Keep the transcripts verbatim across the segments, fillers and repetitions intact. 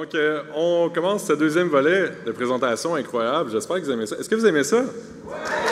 Donc, euh, on commence ce deuxième volet de présentation incroyable. J'espère que vous aimez ça. Est-ce que vous aimez ça? Oui!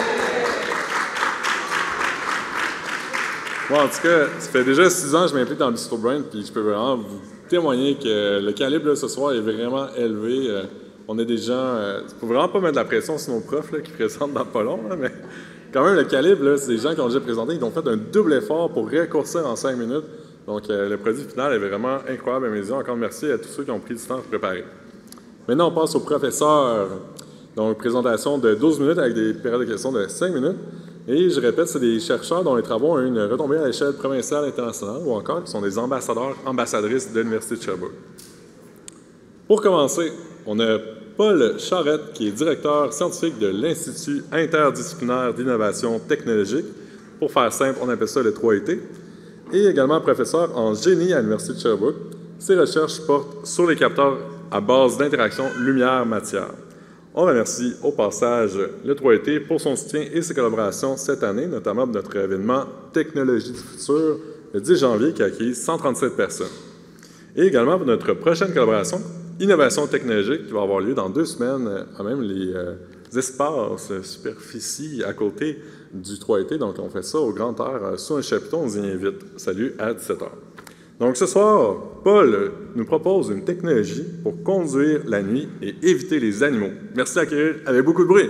Bon, en tout cas, ça fait déjà six ans que je m'implique dans le BistroBrain, puis je peux vraiment vous témoigner que le calibre là, ce soir est vraiment élevé. Euh, on a des gens... Euh, il ne faut vraiment pas mettre de la pression sur nos profs là, qui présentent dans pas long, là, mais quand même, le calibre, c'est des gens qui ont déjà présenté, ils ont fait un double effort pour raccourcir en cinq minutes. Donc, euh, le produit final est vraiment incroyable à mes yeux. Encore merci à tous ceux qui ont pris du temps pour préparer. Maintenant, on passe au professeur. Donc, présentation de douze minutes avec des périodes de questions de cinq minutes. Et je répète, c'est des chercheurs dont les travaux ont une retombée à l'échelle provinciale, internationale, ou encore qui sont des ambassadeurs, ambassadrices de l'Université de Sherbrooke. Pour commencer, on a Paul Charette, qui est directeur scientifique de l'Institut interdisciplinaire d'innovation technologique. Pour faire simple, on appelle ça le trois I T. Et également professeur en génie à l'Université de Sherbrooke. Ses recherches portent sur les capteurs à base d'interaction lumière-matière. On remercie au passage le trois I T pour son soutien et ses collaborations cette année, notamment pour notre événement Technologie du futur, le dix janvier, qui a accueilli cent trente-sept personnes. Et également pour notre prochaine collaboration, Innovation technologique, qui va avoir lieu dans deux semaines, à même les euh, espaces, superficies à côté du trois I T. Donc, on fait ça au Grand Air, euh, sous un chapiteau, on vous y invite. Salut, à dix-sept heures. Donc, ce soir, Paul nous propose une technologie pour conduire la nuit et éviter les animaux. Merci d'accueillir avec beaucoup de bruit.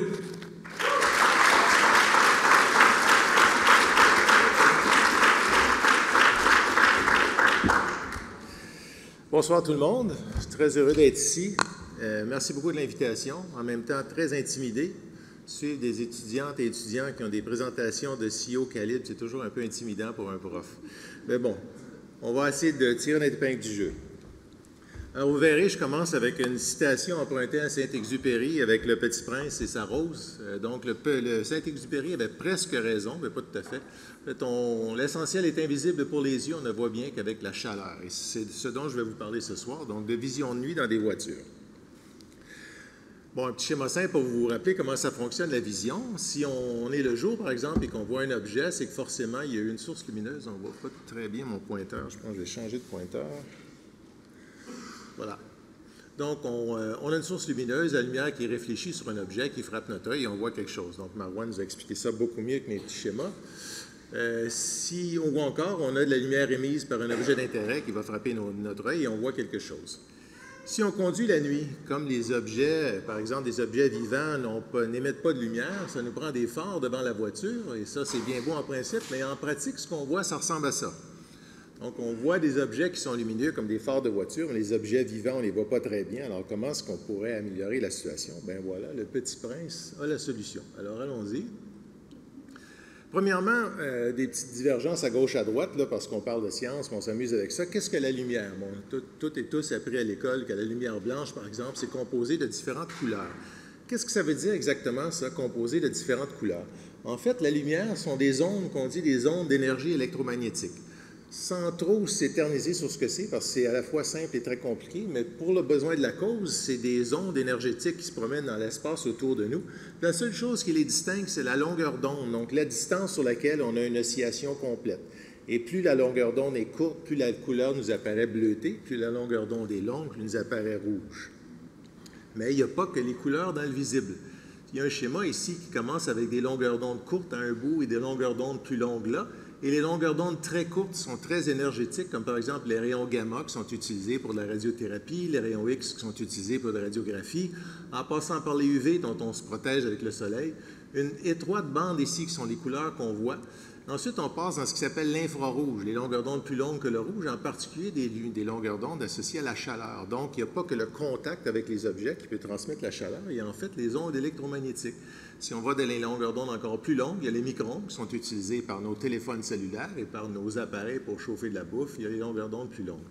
Bonsoir tout le monde, je suis très heureux d'être ici. Euh, merci beaucoup de l'invitation. En même temps, très intimidé. Suivre des étudiantes et étudiants qui ont des présentations de si haut calibre, c'est toujours un peu intimidant pour un prof. Mais bon, on va essayer de tirer notre épingle du jeu. Alors, vous verrez, je commence avec une citation empruntée à Saint-Exupéry avec Le Petit Prince et sa rose. Euh, donc, le, le Saint-Exupéry avait presque raison, mais pas tout à fait. En fait, l'essentiel est invisible pour les yeux, on ne voit bien qu'avec la chaleur. Et c'est ce dont je vais vous parler ce soir, donc de vision de nuit dans des voitures. Bon, un petit schéma simple pour vous rappeler comment ça fonctionne la vision. Si on est le jour, par exemple, et qu'on voit un objet, c'est que forcément, il y a une source lumineuse. On ne voit pas très bien mon pointeur. Je pense que je vais changer de pointeur. Voilà. Donc, on, euh, on a une source lumineuse, la lumière qui réfléchit sur un objet, qui frappe notre œil et on voit quelque chose. Donc, Marouane nous a expliqué ça beaucoup mieux que mes petits schémas. Euh, si, ou encore, on a de la lumière émise par un objet d'intérêt qui va frapper nos, notre œil et on voit quelque chose. Si on conduit la nuit, comme les objets, par exemple, des objets vivants n'émettent pas de lumière, ça nous prend des phares devant la voiture, et ça, c'est bien beau en principe, mais en pratique, ce qu'on voit, ça ressemble à ça. Donc, on voit des objets qui sont lumineux comme des phares de voiture, mais les objets vivants, on ne les voit pas très bien. Alors, comment est-ce qu'on pourrait améliorer la situation? Bien voilà, le Petit Prince a la solution. Alors, allons-y. Premièrement, euh, des petites divergences à gauche, à droite, là, parce qu'on parle de science, on s'amuse avec ça. Qu'est-ce que la lumière? Bon, tout, tout et tous appris à l'école que la lumière blanche, par exemple, c'est composé de différentes couleurs. Qu'est-ce que ça veut dire exactement, ça, composé de différentes couleurs? En fait, la lumière sont des ondes qu'on dit des ondes d'énergie électromagnétique. Sans trop s'éterniser sur ce que c'est, parce que c'est à la fois simple et très compliqué, mais pour le besoin de la cause, c'est des ondes énergétiques qui se promènent dans l'espace autour de nous. La seule chose qui les distingue, c'est la longueur d'onde, donc la distance sur laquelle on a une oscillation complète. Et plus la longueur d'onde est courte, plus la couleur nous apparaît bleutée, plus la longueur d'onde est longue, plus nous apparaît rouge. Mais il n'y a pas que les couleurs dans le visible. Il y a un schéma ici qui commence avec des longueurs d'onde courtes à un bout et des longueurs d'onde plus longues là. Et les longueurs d'onde très courtes sont très énergétiques, comme par exemple les rayons gamma qui sont utilisés pour la radiothérapie, les rayons X qui sont utilisés pour la radiographie, en passant par les U V dont on se protège avec le soleil. Une étroite bande ici qui sont les couleurs qu'on voit. Ensuite, on passe dans ce qui s'appelle l'infrarouge, les longueurs d'onde plus longues que le rouge, en particulier des, des longueurs d'onde associées à la chaleur. Donc, il n'y a pas que le contact avec les objets qui peut transmettre la chaleur, il y a en fait les ondes électromagnétiques. Si on va dans les longueurs d'onde encore plus longues, il y a les micro-ondes qui sont utilisés par nos téléphones cellulaires et par nos appareils pour chauffer de la bouffe. Il y a les longueurs d'onde plus longues.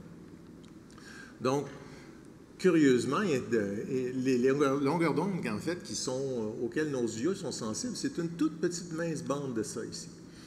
Donc, curieusement, il y a de, les longueurs d'onde, en fait, qui sont, auxquelles nos yeux sont sensibles, c'est une toute petite mince bande de ça ici.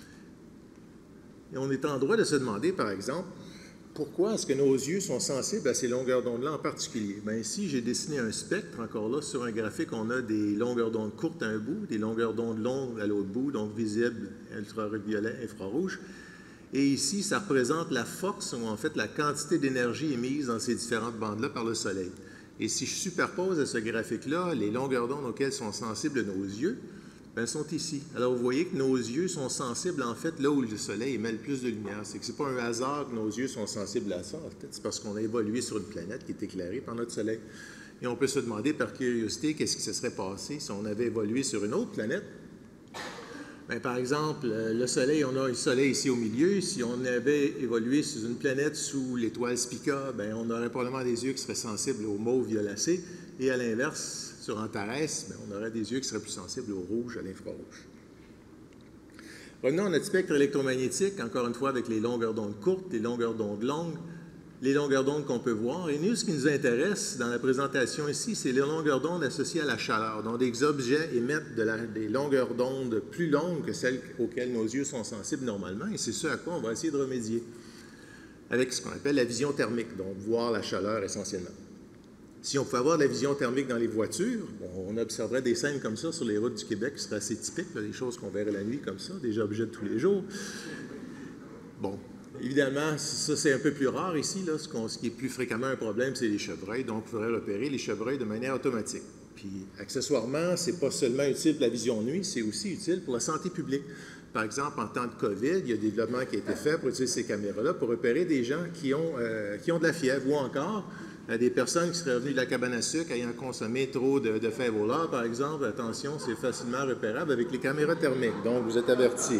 Et on est en droit de se demander, par exemple, pourquoi est-ce que nos yeux sont sensibles à ces longueurs d'onde-là en particulier? Bien, ici, j'ai dessiné un spectre, encore là, sur un graphique, on a des longueurs d'onde courtes à un bout, des longueurs d'onde longues à l'autre bout, donc visibles, ultraviolet, infrarouge. Et ici, ça représente la force, ou en fait la quantité d'énergie émise dans ces différentes bandes-là par le Soleil. Et si je superpose à ce graphique-là les longueurs d'onde auxquelles sont sensibles nos yeux, ben, sont ici. Alors, vous voyez que nos yeux sont sensibles, en fait, là où le soleil émet le plus de lumière. C'est que ce n'est pas un hasard que nos yeux sont sensibles à ça, en fait. C'est parce qu'on a évolué sur une planète qui est éclairée par notre soleil. Et on peut se demander, par curiosité, qu'est-ce qui se serait passé si on avait évolué sur une autre planète. Bien, par exemple, le soleil, on a le soleil ici au milieu. Si on avait évolué sur une planète sous l'étoile Spica, bien, on aurait probablement des yeux qui seraient sensibles au mauve violacé. Et à l'inverse, sur Antares, bien, on aurait des yeux qui seraient plus sensibles au rouge, à l'infrarouge. Revenons à notre spectre électromagnétique, encore une fois avec les longueurs d'onde courtes, les longueurs d'onde longues, les longueurs d'onde qu'on peut voir. Et nous, ce qui nous intéresse dans la présentation ici, c'est les longueurs d'onde associées à la chaleur. Donc, des objets émettent de la, des longueurs d'onde plus longues que celles auxquelles nos yeux sont sensibles normalement. Et c'est ce à quoi on va essayer de remédier avec ce qu'on appelle la vision thermique, donc voir la chaleur essentiellement. Si on pouvait avoir de la vision thermique dans les voitures, bon, on observerait des scènes comme ça sur les routes du Québec qui seraient assez typiques, là, des choses qu'on verrait la nuit comme ça, des objets de tous les jours. Bon, évidemment, ça c'est un peu plus rare ici. Là, ce, qu'on, ce qui est plus fréquemment un problème, c'est les chevreuils. Donc, il faudrait repérer les chevreuils de manière automatique. Puis, accessoirement, ce n'est pas seulement utile pour la vision nuit, c'est aussi utile pour la santé publique. Par exemple, en temps de COVID, il y a des développements qui ont été faits pour utiliser ces caméras-là pour repérer des gens qui ont, euh, qui ont de la fièvre ou encore euh, des personnes qui seraient venues de la cabane à sucre ayant consommé trop de, de fèves au lard, par exemple. Attention, c'est facilement repérable avec les caméras thermiques. Donc, vous êtes avertis.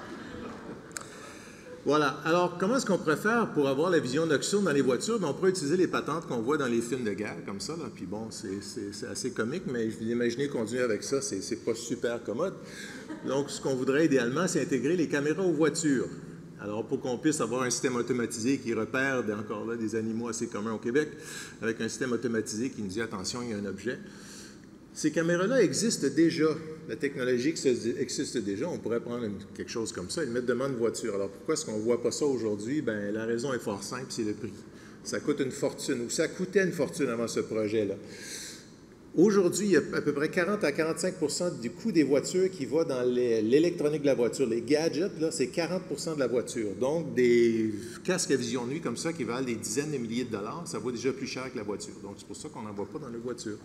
Voilà. Alors, comment est-ce qu'on pourrait faire pour avoir la vision nocturne dans les voitures? Bien, on pourrait utiliser les patentes qu'on voit dans les films de guerre, comme ça. Là. Puis bon, c'est assez comique, mais je vous imaginez conduire avec ça, c'est pas super commode. Donc, ce qu'on voudrait idéalement, c'est intégrer les caméras aux voitures. Alors, pour qu'on puisse avoir un système automatisé qui repère, encore là, des animaux assez communs au Québec, avec un système automatisé qui nous dit « attention, il y a un objet ». Ces caméras-là existent déjà. La technologie existe déjà. On pourrait prendre une, quelque chose comme ça et le mettre devant une voiture. Alors, pourquoi est-ce qu'on ne voit pas ça aujourd'hui? Bien, la raison est fort simple, c'est le prix. Ça coûte une fortune, ou ça coûtait une fortune avant ce projet-là. Aujourd'hui, il y a à peu près quarante à quarante-cinq pour cent du coût des voitures qui va dans l'électronique de la voiture. Les gadgets, là, c'est quarante pour cent de la voiture. Donc, des casques à vision nuit comme ça qui valent des dizaines de milliers de dollars, ça vaut déjà plus cher que la voiture. Donc, c'est pour ça qu'on n'en voit pas dans les voitures.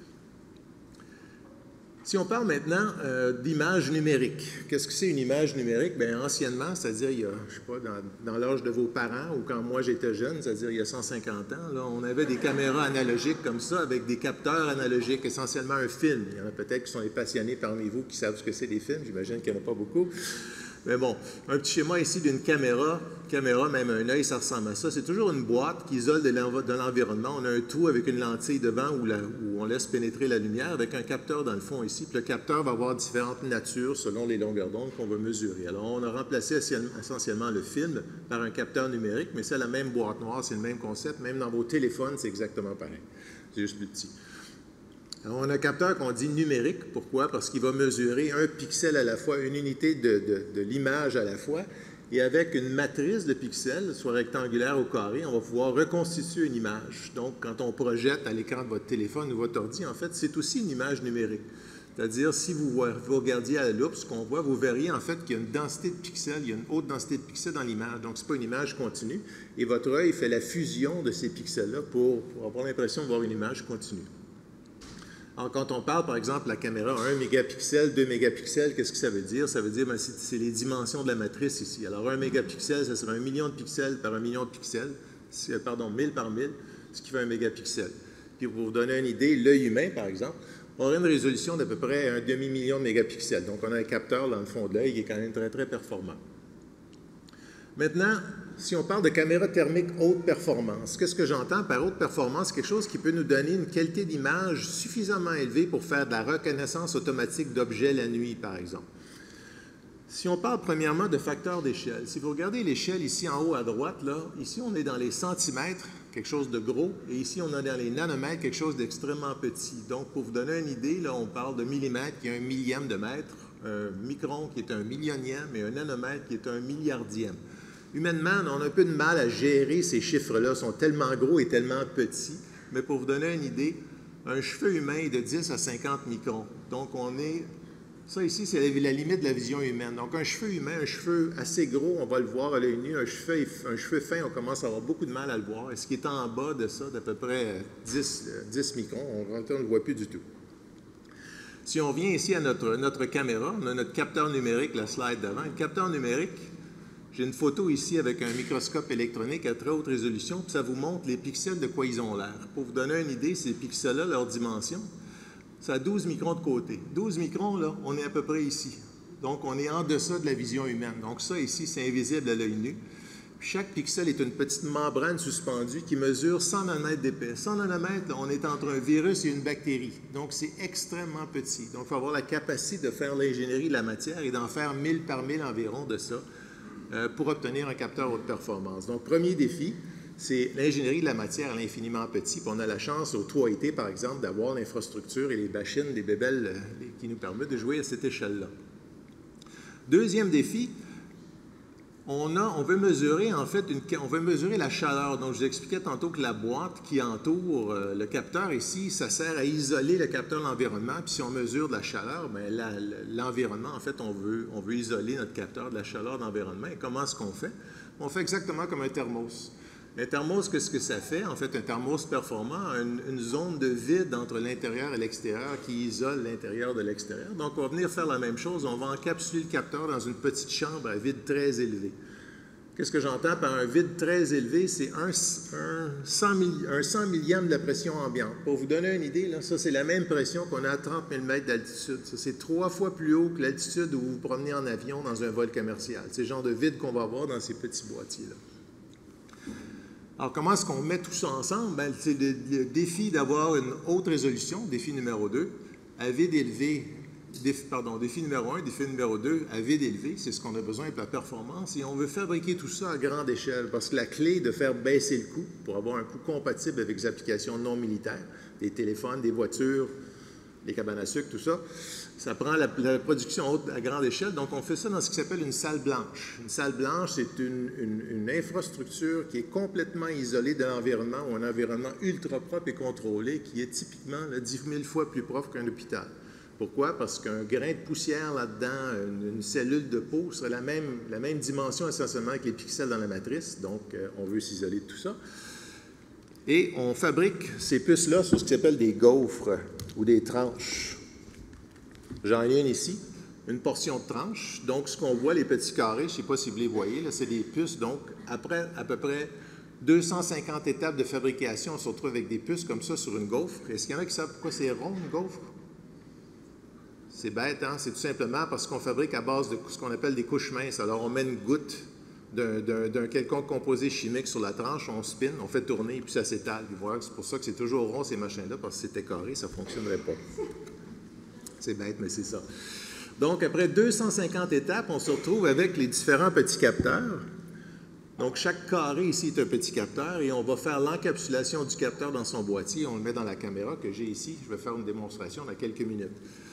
Si on parle maintenant euh, d'image numérique, qu'est-ce que c'est une image numérique? Bien, anciennement, c'est-à-dire, il y a, je sais pas, dans, dans l'âge de vos parents ou quand moi j'étais jeune, c'est-à-dire il y a cent cinquante ans, là, on avait des caméras analogiques comme ça avec des capteurs analogiques, essentiellement un film. Il y en a peut-être qui sont des passionnés parmi vous qui savent ce que c'est des films, j'imagine qu'il n'y en a pas beaucoup. Mais bon, un petit schéma ici d'une caméra, caméra, même un œil, ça ressemble à ça. C'est toujours une boîte qui isole de l'environnement. On a un trou avec une lentille devant où, la, où on laisse pénétrer la lumière avec un capteur dans le fond ici. Puis le capteur va avoir différentes natures selon les longueurs d'onde qu'on va mesurer. Alors, on a remplacé essentiellement le film par un capteur numérique, mais c'est la même boîte noire, c'est le même concept. Même dans vos téléphones, c'est exactement pareil. C'est juste plus petit. Alors, on a un capteur qu'on dit numérique. Pourquoi? Parce qu'il va mesurer un pixel à la fois, une unité de, de, de l'image à la fois. Et avec une matrice de pixels, soit rectangulaire ou carré, on va pouvoir reconstituer une image. Donc, quand on projette à l'écran de votre téléphone ou votre ordi, en fait, c'est aussi une image numérique. C'est-à-dire, si vous, vous regardiez à la loupe, ce qu'on voit, vous verriez en fait qu'il y a une densité de pixels, il y a une haute densité de pixels dans l'image. Donc, ce n'est pas une image continue. Et votre œil fait la fusion de ces pixels-là pour, pour avoir l'impression de voir une image continue. Alors, quand on parle, par exemple, de la caméra un mégapixel, deux mégapixels, qu'est-ce que ça veut dire? Ça veut dire que c'est les dimensions de la matrice ici. Alors, un mégapixel, ça serait un million de pixels par un million de pixels, pardon, mille par mille, ce qui fait un mégapixel. Puis, pour vous donner une idée, l'œil humain, par exemple, aurait une résolution d'à peu près un demi-million de mégapixels. Donc, on a un capteur dans le fond de l'œil qui est quand même très, très performant. Maintenant, si on parle de caméra thermique haute performance, qu'est-ce que j'entends par haute performance? C'est quelque chose qui peut nous donner une qualité d'image suffisamment élevée pour faire de la reconnaissance automatique d'objets la nuit, par exemple. Si on parle premièrement de facteur d'échelle, si vous regardez l'échelle ici en haut à droite, là, ici on est dans les centimètres, quelque chose de gros, et ici on est dans les nanomètres, quelque chose d'extrêmement petit. Donc, pour vous donner une idée, là, on parle de millimètres qui est un millième de mètre, un micron qui est un millionième et un nanomètre qui est un milliardième. Humainement, on a un peu de mal à gérer ces chiffres-là, ils sont tellement gros et tellement petits. Mais pour vous donner une idée, un cheveu humain est de dix à cinquante microns. Donc, on est Ça ici, c'est la, la limite de la vision humaine. Donc un cheveu humain, un cheveu assez gros, on va le voir à l'œil nu. Un cheveu, un cheveu fin, on commence à avoir beaucoup de mal à le voir. Et ce qui est en bas de ça, d'à peu près dix, dix microns, on ne le voit plus du tout. Si on vient ici à notre, notre caméra, on a notre capteur numérique, la slide d'avant. Le capteur numérique, j'ai une photo ici avec un microscope électronique à très haute résolution, puis ça vous montre les pixels de quoi ils ont l'air. Pour vous donner une idée, ces pixels-là, leur dimension, ça a douze microns de côté. douze microns, là, on est à peu près ici. Donc, on est en deçà de la vision humaine. Donc, ça, ici, c'est invisible à l'œil nu. Puis chaque pixel est une petite membrane suspendue qui mesure cent nanomètres d'épais. cent nanomètres, là, on est entre un virus et une bactérie. Donc, c'est extrêmement petit. Donc, il faut avoir la capacité de faire l'ingénierie de la matière et d'en faire mille par mille environ de ça euh, pour obtenir un capteur haute performance. Donc, premier défi, c'est l'ingénierie de la matière à l'infiniment petit. Puis on a la chance au trois I T, par exemple, d'avoir l'infrastructure et les machines, les bébelles euh, qui nous permettent de jouer à cette échelle-là. Deuxième défi, on, a, on veut mesurer, en fait, une, on veut mesurer la chaleur. Donc, je vous expliquais tantôt que la boîte qui entoure euh, le capteur ici, ça sert à isoler le capteur de l'environnement. Puis si on mesure de la chaleur, bien, la, l'environnement, en fait, on veut, on veut isoler notre capteur de la chaleur de l'environnement. Et comment est-ce qu'on fait? On fait exactement comme un thermos. Un thermos, qu'est-ce que ça fait? En fait, un thermos performant a une, une zone de vide entre l'intérieur et l'extérieur qui isole l'intérieur de l'extérieur. Donc, on va venir faire la même chose. On va encapsuler le capteur dans une petite chambre à vide très élevé. Qu'est-ce que j'entends par un vide très élevé? C'est un, un, cent millième de la pression ambiante. Pour vous donner une idée, là, ça, c'est la même pression qu'on a à trente mille mètres d'altitude. Ça, c'est trois fois plus haut que l'altitude où vous vous promenez en avion dans un vol commercial. C'est le genre de vide qu'on va avoir dans ces petits boîtiers-là. Alors, comment est-ce qu'on met tout ça ensemble? Bien, c'est le, le défi d'avoir une haute résolution, défi numéro deux, à vide élevé, défi, pardon, défi numéro un, défi numéro deux, à vide élevé, c'est ce qu'on a besoin pour la performance, et on veut fabriquer tout ça à grande échelle, parce que la clé de faire baisser le coût, pour avoir un coût compatible avec les applications non militaires, des téléphones, des voitures, des cabanes à sucre, tout ça, ça prend la, la production haute à grande échelle. Donc, on fait ça dans ce qui s'appelle une salle blanche. Une salle blanche, c'est une, une, une infrastructure qui est complètement isolée de l'environnement, ou un environnement ultra propre et contrôlé, qui est typiquement là, dix mille fois plus propre qu'un hôpital. Pourquoi? Parce qu'un grain de poussière là-dedans, une, une cellule de peau, serait la même, la même dimension essentiellement que les pixels dans la matrice. Donc, euh, on veut s'isoler de tout ça. Et on fabrique ces puces-là sur ce qui s'appelle des gaufres ou des tranches. J'en ai une ici, une portion de tranche. Donc, ce qu'on voit, les petits carrés, je ne sais pas si vous les voyez, là, c'est des puces. Donc, après à peu près deux cent cinquante étapes de fabrication, on se retrouve avec des puces comme ça sur une gaufre. Est-ce qu'il y en a qui savent pourquoi c'est rond, une gaufre? C'est bête, hein? C'est tout simplement parce qu'on fabrique à base de ce qu'on appelle des couches minces. Alors, on met une goutte d'un, d'un, d'un quelconque composé chimique sur la tranche, on spin, on fait tourner, et puis ça s'étale. Voilà, c'est pour ça que c'est toujours rond, ces machins-là, parce que si c'était carré, ça ne fonctionnerait pas. C'est bête, mais c'est ça. Donc, après deux cent cinquante étapes, on se retrouve avec les différents petits capteurs. Donc, chaque carré ici est un petit capteur et on va faire l'encapsulation du capteur dans son boîtier. On le met dans la caméra que j'ai ici. Je vais faire une démonstration dans quelques minutes.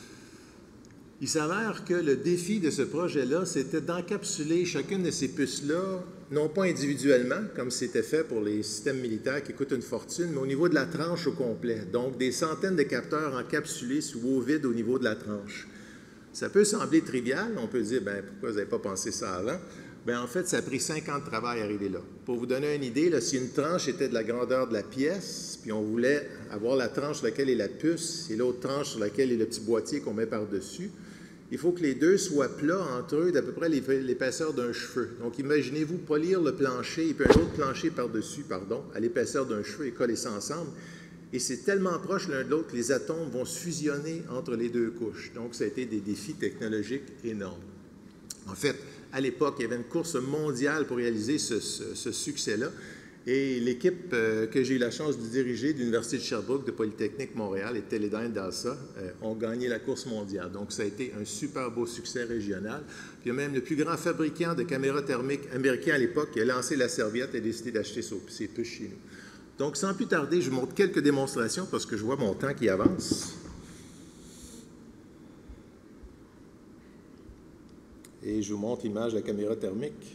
Il s'avère que le défi de ce projet-là, c'était d'encapsuler chacune de ces puces-là, non pas individuellement, comme c'était fait pour les systèmes militaires qui coûtent une fortune, mais au niveau de la tranche au complet. Donc, des centaines de capteurs encapsulés sous eau vide au niveau de la tranche. Ça peut sembler trivial. On peut dire, bien, pourquoi vous n'avez pas pensé ça avant? Bien, en fait, ça a pris cinq ans de travail à arriver là. Pour vous donner une idée, là, si une tranche était de la grandeur de la pièce, puis on voulait avoir la tranche sur laquelle est la puce et l'autre tranche sur laquelle est le petit boîtier qu'on met par-dessus, il faut que les deux soient plats entre eux d'à peu près l'épaisseur d'un cheveu. Donc, imaginez-vous polir le plancher et puis un autre plancher par-dessus, pardon, à l'épaisseur d'un cheveu et coller ça ensemble. Et c'est tellement proche l'un de l'autre que les atomes vont se fusionner entre les deux couches. Donc, ça a été des défis technologiques énormes. En fait, à l'époque, il y avait une course mondiale pour réaliser ce, ce, ce succès-là. Et l'équipe euh, que j'ai eu la chance de diriger de l'Université de Sherbrooke, de Polytechnique Montréal et Teledyne d'Alsa euh, ont gagné la course mondiale. Donc, ça a été un super beau succès régional. Puis, il y a même le plus grand fabricant de caméras thermiques américain à l'époque qui a lancé la serviette et a décidé d'acheter ses puces chez nous. Donc, sans plus tarder, je vous montre quelques démonstrations parce que je vois mon temps qui avance. Et je vous montre l'image de la caméra thermique.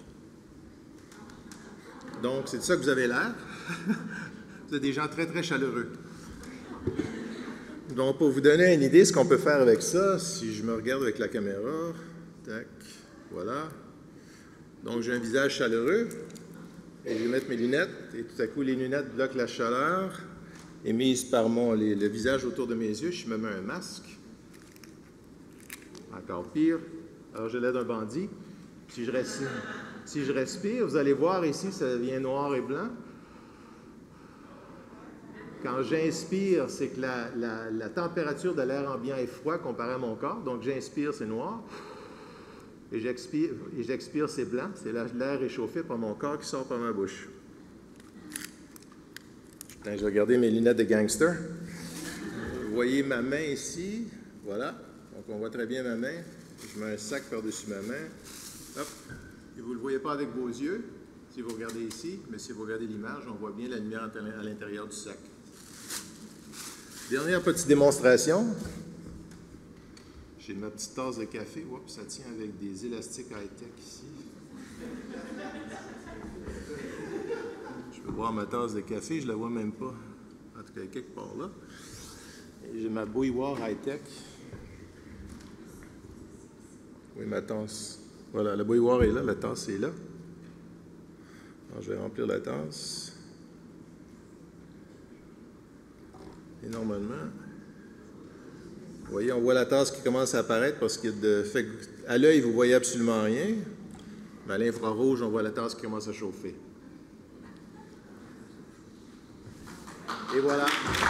Donc, c'est de ça que vous avez l'air. Vous êtes des gens très, très chaleureux. Donc, pour vous donner une idée, ce qu'on peut faire avec ça, si je me regarde avec la caméra, tac, voilà. Donc, j'ai un visage chaleureux, et je vais mettre mes lunettes, et tout à coup, les lunettes bloquent la chaleur émise par mon, les, le visage autour de mes yeux. Je me mets un masque. Encore pire. Alors, j'ai l'air d'un bandit. Si je, respire, si je respire, vous allez voir ici, ça devient noir et blanc. Quand j'inspire, c'est que la, la, la température de l'air ambiant est froide comparé à mon corps. Donc, j'inspire, c'est noir. Et j'expire, et j'expire, c'est blanc. C'est l'air réchauffé par mon corps qui sort par ma bouche. Là, je vais regarder mes lunettes de gangster. Vous voyez ma main ici. Voilà. Donc, on voit très bien ma main. Je mets un sac par-dessus ma main. Hop. Et vous ne le voyez pas avec vos yeux, si vous regardez ici, mais si vous regardez l'image, on voit bien la lumière à l'intérieur du sac. Dernière petite démonstration. J'ai ma petite tasse de café. Oups, ça tient avec des élastiques high-tech ici. Je peux boire ma tasse de café, je ne la vois même pas. En tout cas, quelque part là. J'ai ma bouilloire high-tech. Oui, ma tasse. Voilà, la bouilloire est là, la tasse est là. Alors, je vais remplir la tasse. Et normalement, vous voyez, on voit la tasse qui commence à apparaître parce que de fait, à l'œil, vous ne voyez absolument rien. Mais à l'infrarouge, on voit la tasse qui commence à chauffer. Et voilà.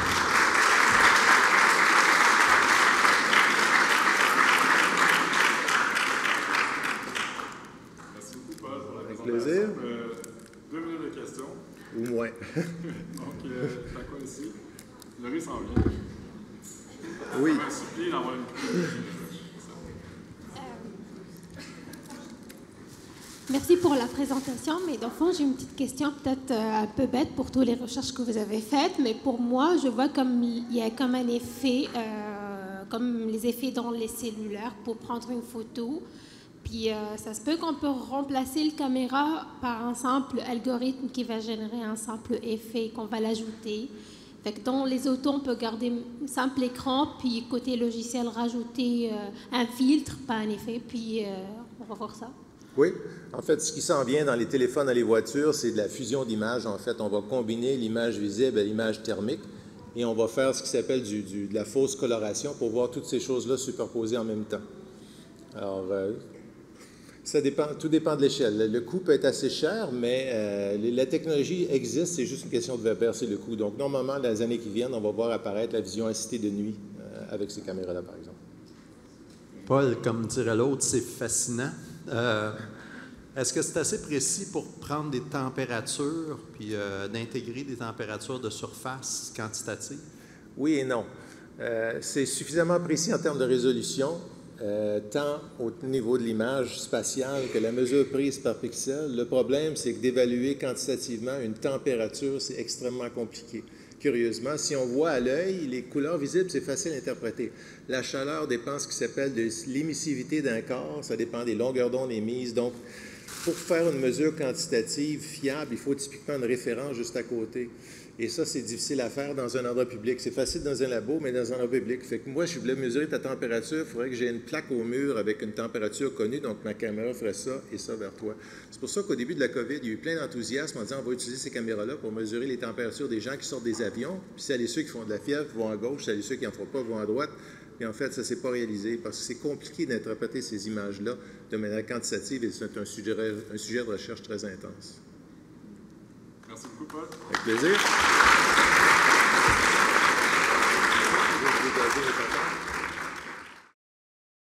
Merci beaucoup, Paul, pour la Avec présentation. plaisir. Euh, deux minutes de questions. Ou moins. Donc, euh, t'as quoi ici? Le riz s'en vient. Oui. On va supplier d'avoir une Merci pour la présentation, mais dans le fond, j'ai une petite question peut-être euh, un peu bête pour toutes les recherches que vous avez faites, mais pour moi, je vois comme il y a comme un effet, euh, comme les effets dans les cellulaires pour prendre une photo. Puis euh, ça se peut qu'on peut remplacer la caméra par un simple algorithme qui va générer un simple effet qu'on va l'ajouter. Fait que dans les autos, on peut garder un simple écran, puis côté logiciel, rajouter euh, un filtre, pas un effet, puis euh, on va voir ça. Oui. En fait, ce qui s'en vient dans les téléphones et les voitures, c'est de la fusion d'images. En fait, on va combiner l'image visible à l'image thermique et on va faire ce qui s'appelle du, du, de la fausse coloration pour voir toutes ces choses-là superposées en même temps. Alors, euh, ça dépend, tout dépend de l'échelle. Le coût peut être assez cher, mais euh, la technologie existe, c'est juste une question de verser le coût. Donc, normalement, dans les années qui viennent, on va voir apparaître la vision assistée de nuit euh, avec ces caméras-là, par exemple. Paul, comme dirait l'autre, c'est fascinant. Euh, est-ce que c'est assez précis pour prendre des températures puis euh, d'intégrer des températures de surface quantitatives? Oui et non. Euh, c'est suffisamment précis en termes de résolution, euh, tant au niveau de l'image spatiale que la mesure prise par pixel. Le problème, c'est que d'évaluer quantitativement une température, c'est extrêmement compliqué. Curieusement, si on voit à l'œil, les couleurs visibles, c'est facile à interpréter. La chaleur dépend de ce qui s'appelle de l'émissivité d'un corps, ça dépend des longueurs d'onde émises. Donc, pour faire une mesure quantitative fiable, il faut typiquement une référence juste à côté. Et ça, c'est difficile à faire dans un endroit public. C'est facile dans un labo, mais dans un endroit public. Fait que moi, je voulais mesurer ta température, il faudrait que j'ai une plaque au mur avec une température connue, donc ma caméra ferait ça et ça vers toi. C'est pour ça qu'au début de la COVID, il y a eu plein d'enthousiasme en disant on va utiliser ces caméras-là pour mesurer les températures des gens qui sortent des avions. Puis celles et ceux qui font de la fièvre vont à gauche, celles et ceux qui n'en font pas vont à droite. Et en fait, ça ne s'est pas réalisé parce que c'est compliqué d'interpréter ces images-là de manière quantitative et c'est un sujet, un sujet de recherche très intense. Merci beaucoup, Paul. Avec plaisir.